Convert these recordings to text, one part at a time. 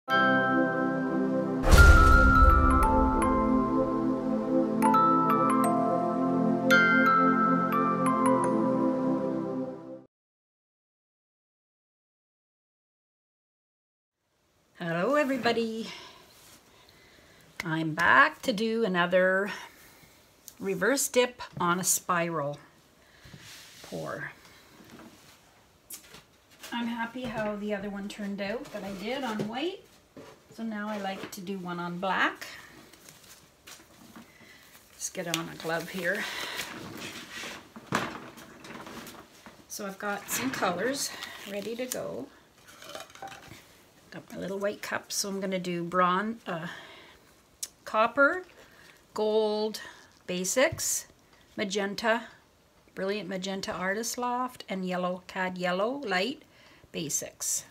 Hello everybody, I'm back to do another reverse dip on a spiral pour. I'm happy how the other one turned out that I did on white, so now I like to do one on black. Let's get on a glove here. So I've got some colors ready to go. Got my little white cup, so I'm going to do bronze, copper, gold basics, magenta, brilliant magenta artist loft, and yellow cad yellow light basics.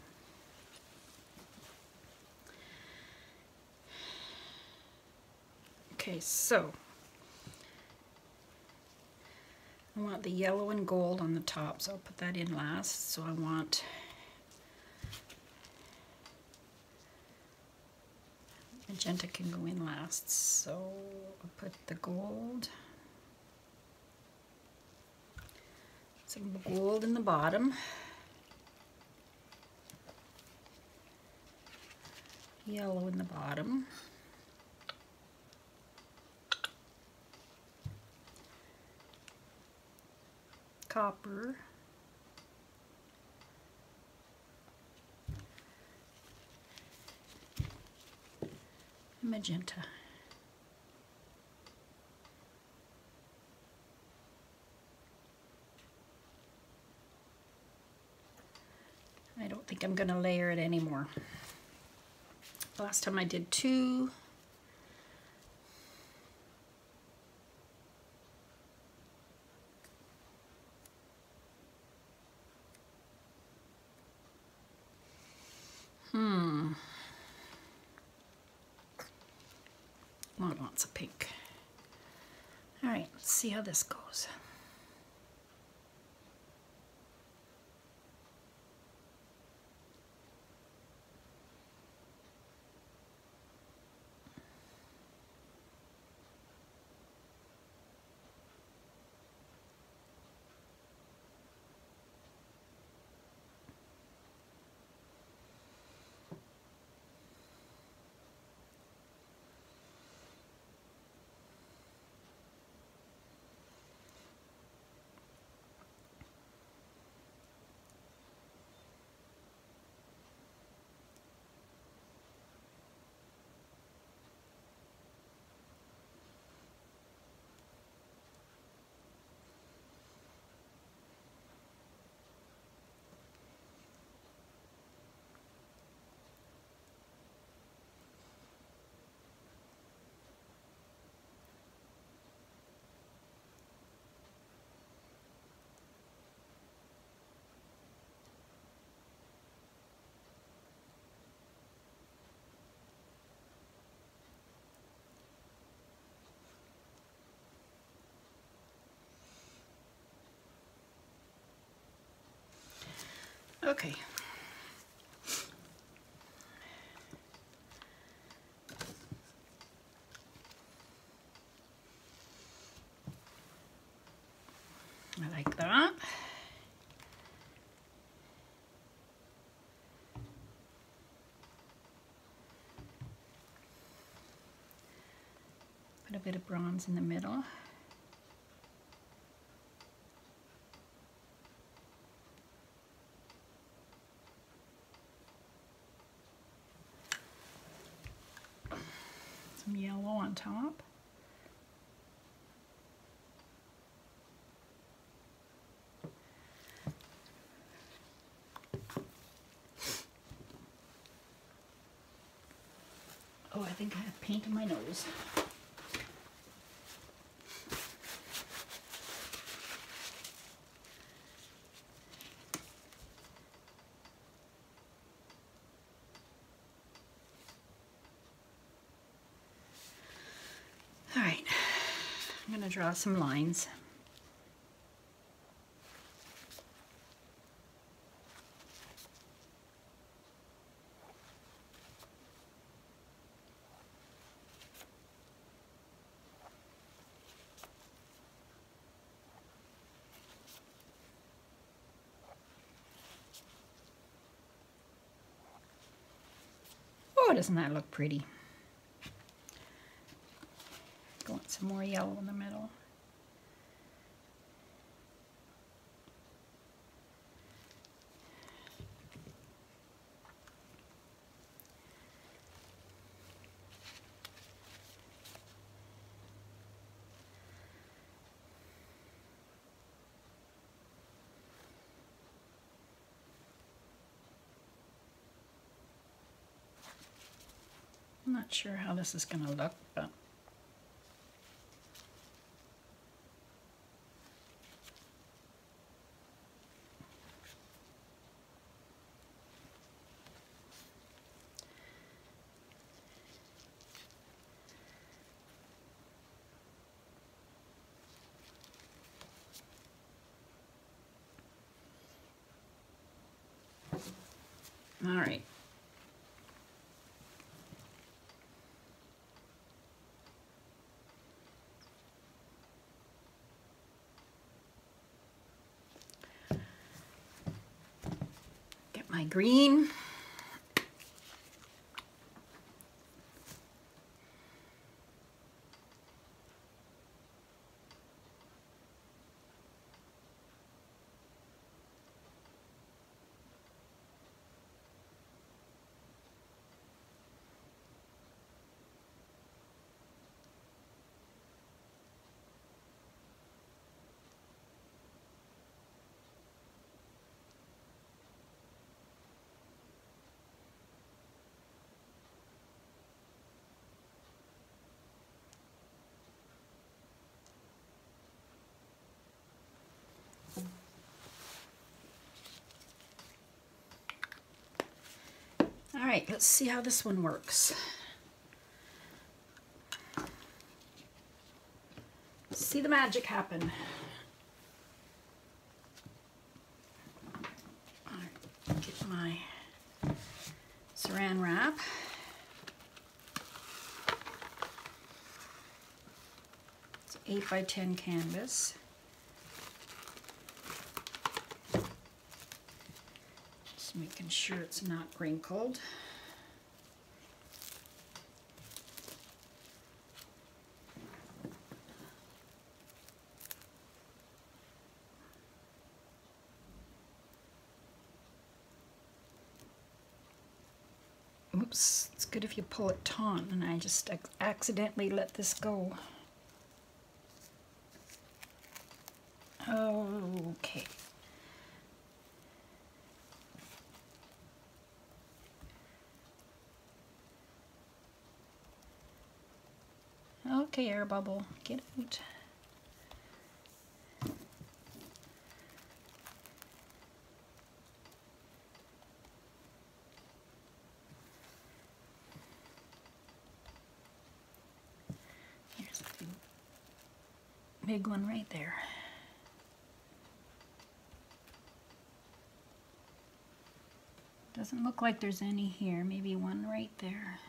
Okay, so I want the yellow and gold on the top, so I'll put that in last. So I want magenta can go in last, so I'll put the gold, some gold in the bottom, yellow in the bottom, copper, magenta. I don't think I'm going to layer it anymore. Last time I did two. Lots of pink. All right, let's see how this goes. Okay. I like that. Put a bit of bronze in the middle. Some yellow on top. Oh, I think I have paint in my nose. All right, I'm going to draw some lines. Oh, doesn't that look pretty? I want some more yellow in the middle. I'm not sure how this is going to look, but all right. Get my green. All right, let's see how this one works. See the magic happen. All right, get my saran wrap. It's 8 by 10 canvas. Just making sure it's not wrinkled. Oops, it's good if you pull it taut, and I just accidentally let this go. Okay. Okay, air bubble, get out. Here's a big one right there. Doesn't look like there's any here, maybe one right there.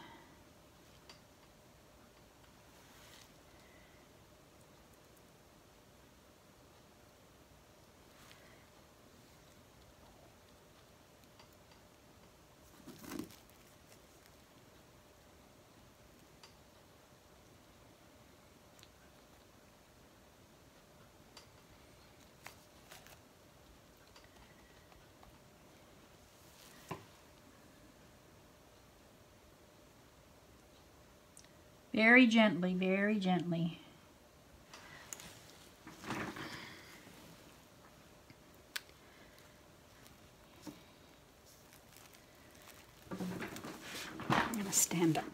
Very gently, very gently. I'm going to stand up.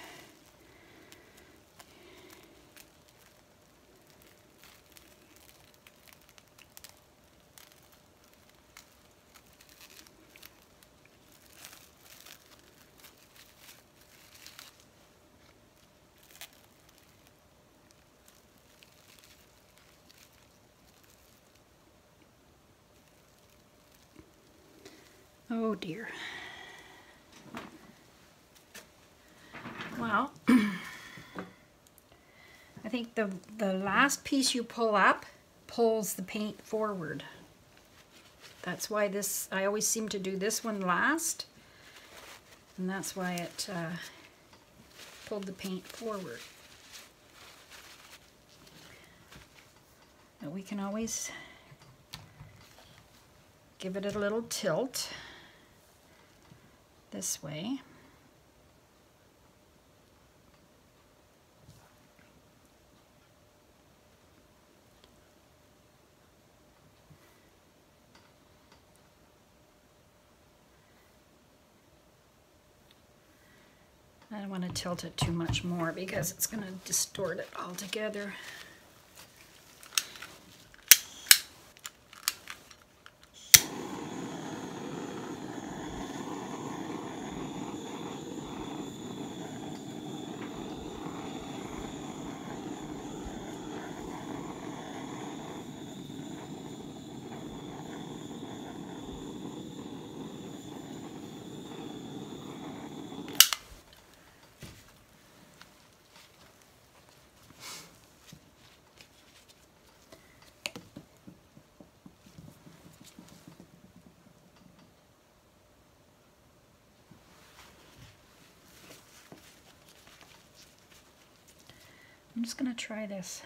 Oh dear. Well, I think the last piece you pull up pulls the paint forward. That's why this, I always seem to do this one last. and that's why it pulled the paint forward. But we can always give it a little tilt this way. I don't want to tilt it too much more because it's going to distort it altogether. I'm just going to try this.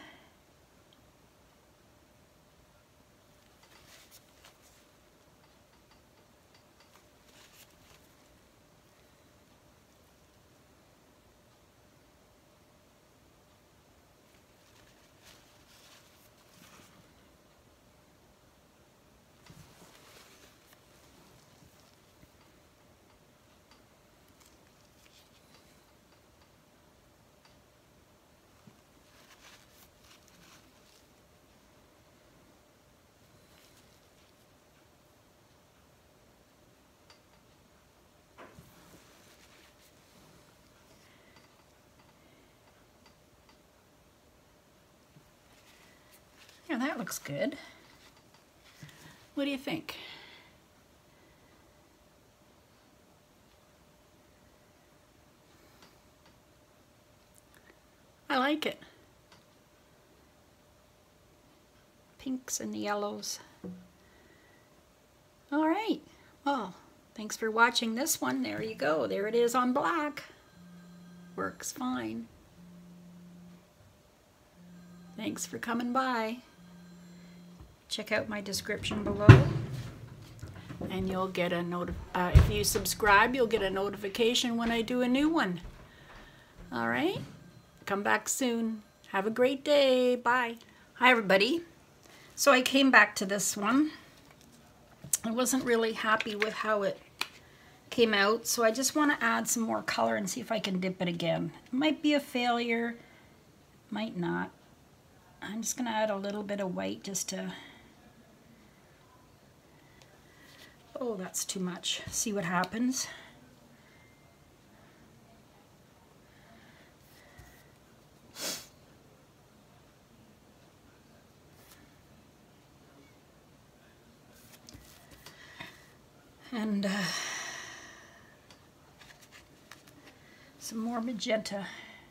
Yeah, that looks good. What do you think? I like it. Pinks and yellows. All right. Well, thanks for watching this one. There you go. There it is on black. Works fine. Thanks for coming by. Check out my description below, and you'll get a if you subscribe, you'll get a notification when I do a new one. All right, come back soon. Have a great day. Bye. Hi everybody. So I came back to this one. I wasn't really happy with how it came out, so I just want to add some more color and see if I can dip it again. It might be a failure, might not. I'm just going to add a little bit of white just to... Oh, that's too much. See what happens. And some more magenta.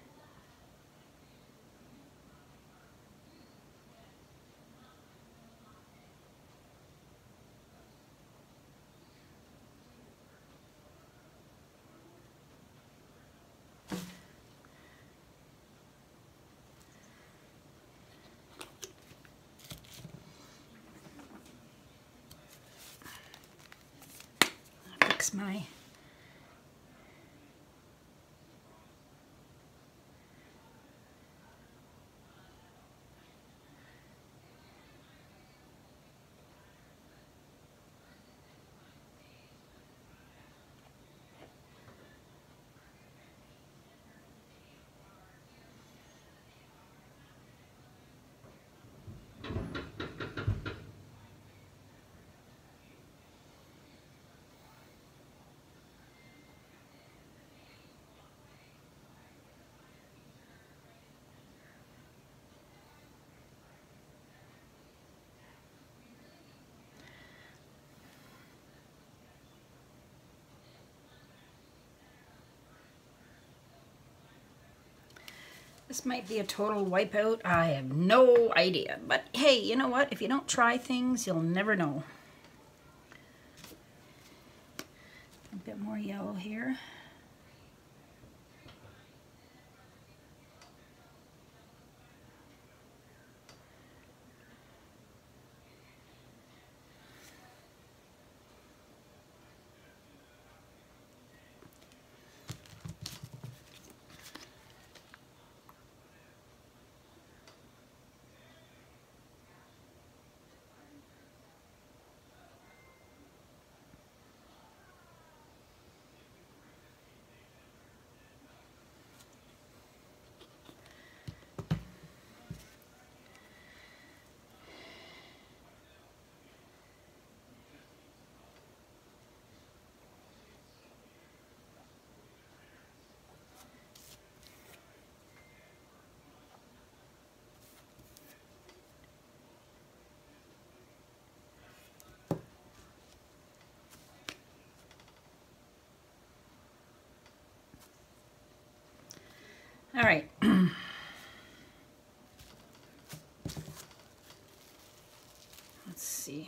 My This might be a total wipeout. I have no idea. But hey, you know what? If you don't try things, you'll never know. A bit more yellow here. All right. Let's see.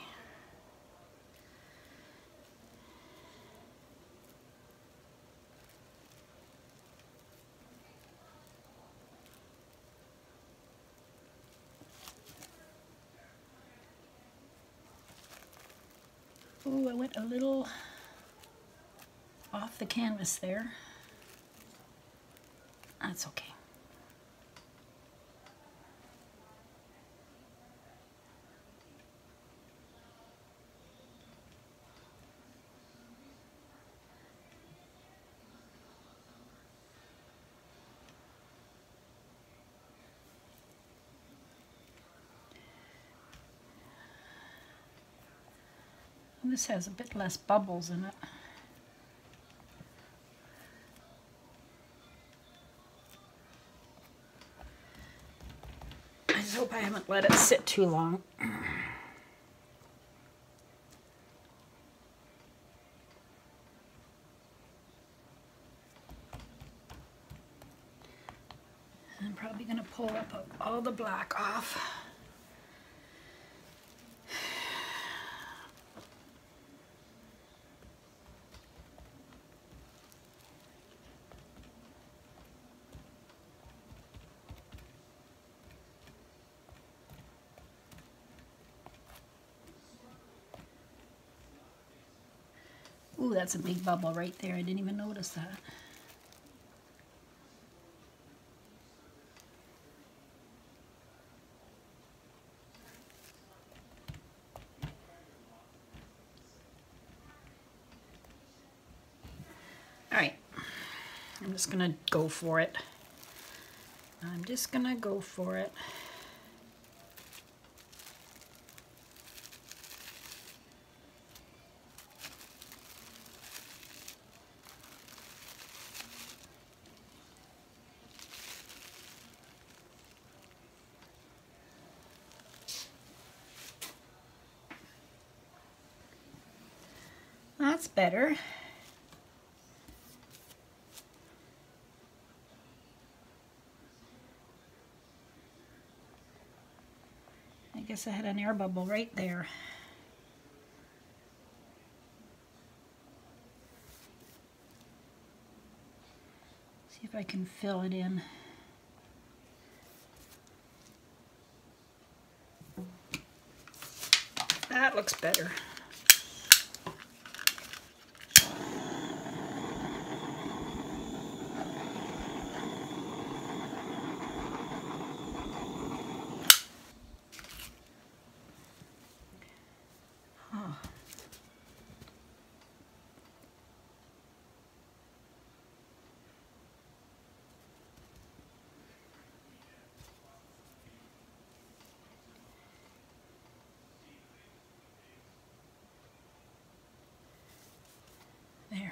Oh, I went a little off the canvas there. That's okay. This has a bit less bubbles in it. I just hope I haven't let it sit too long. I'm probably going to pull up all the black off. Ooh, that's a big bubble right there. I didn't even notice that. All right, I'm just gonna go for it. I'm just gonna go for it. That's better. I guess I had an air bubble right there. See if I can fill it in. That looks better. There.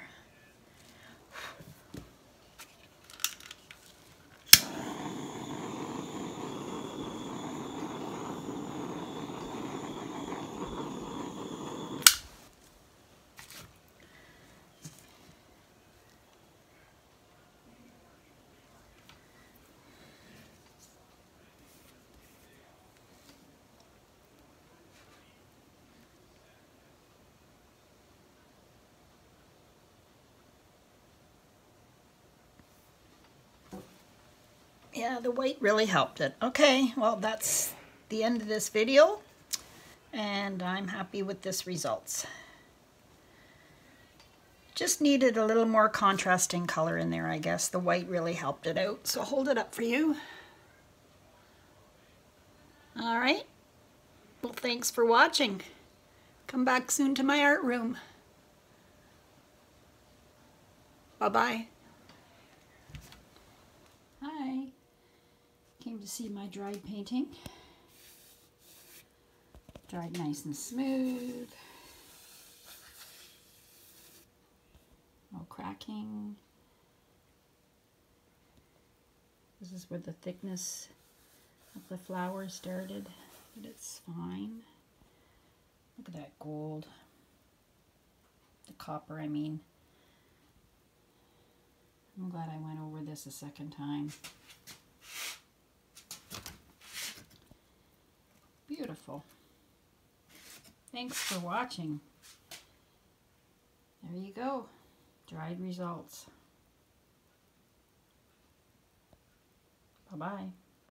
Yeah, the white really helped it. Okay, well, that's the end of this video, and I'm happy with this results. Just needed a little more contrasting color in there, I guess. The white really helped it out, so hold it up for you. All right, well, thanks for watching. Come back soon to my art room. Bye-bye. Hi. Came to see my dried painting. Dried nice and smooth. No cracking. This is where the thickness of the flower started, but it's fine. Look at that gold. The copper, I mean. I'm glad I went over this a second time. Beautiful. Thanks for watching. There you go. Dried results. Bye-bye.